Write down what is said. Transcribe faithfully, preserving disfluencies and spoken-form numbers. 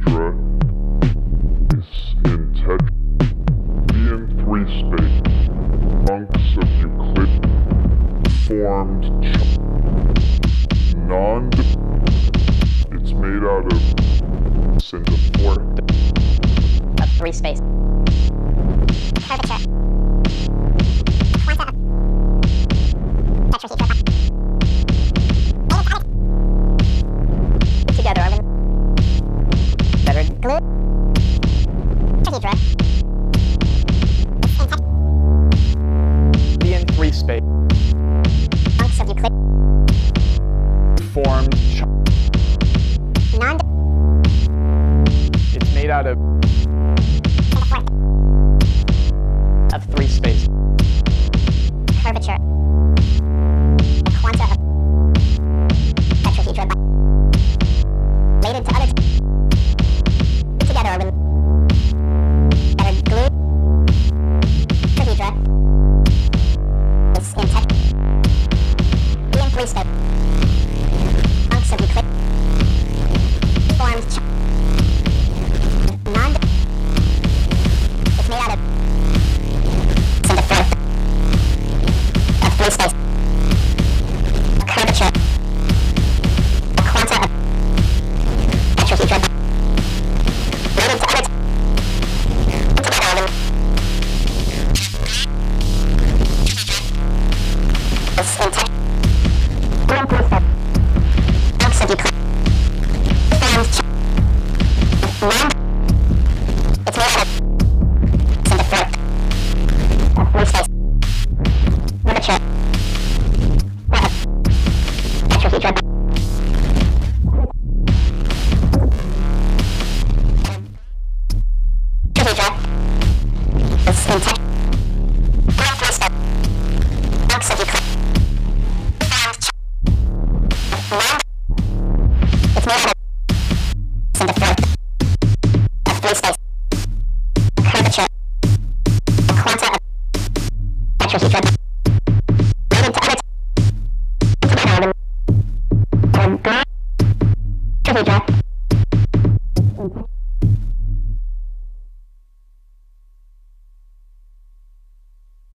tetrahedra is in tetrahedron three space. Chunks of Euclid formed non. It's made out of into four of three space. Curvature. Quanta of tetrahedra. Together are better glue. Tetrahedra. Be in three space. Chunks of Euclid formed. non. It's made out of of three space. Curvature. Quanta of tetrahedra related to other together are better glue. Tetrahedra is in tet be in three space. Chunks of Euclid formed ch non. It's made out of into four of three space. Curvature. Quanta of tetrahedra related to other together are is in tet be in three space. Chunks of Euclid